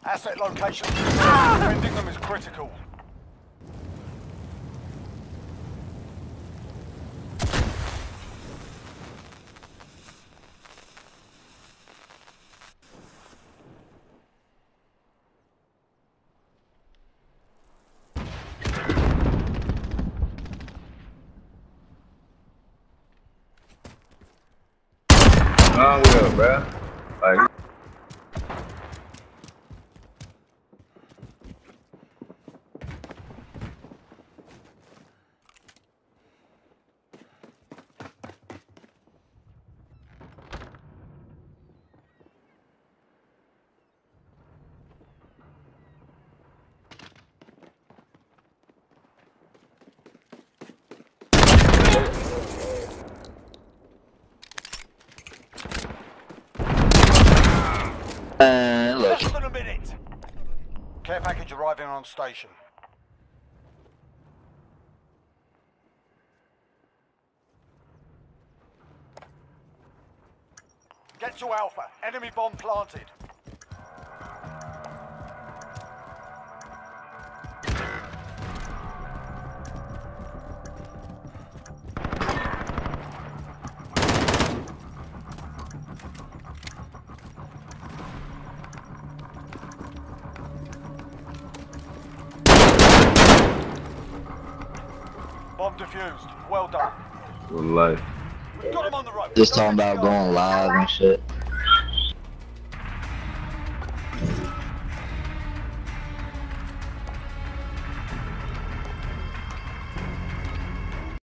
Asset location. Defending them is critical. Oh, yeah, bro. Like, Less than a minute. Care package arriving on station. Get to Alpha. Enemy bomb planted. Bomb defused. Well done. with life. We've got him on the road. Just talking about going live and shit.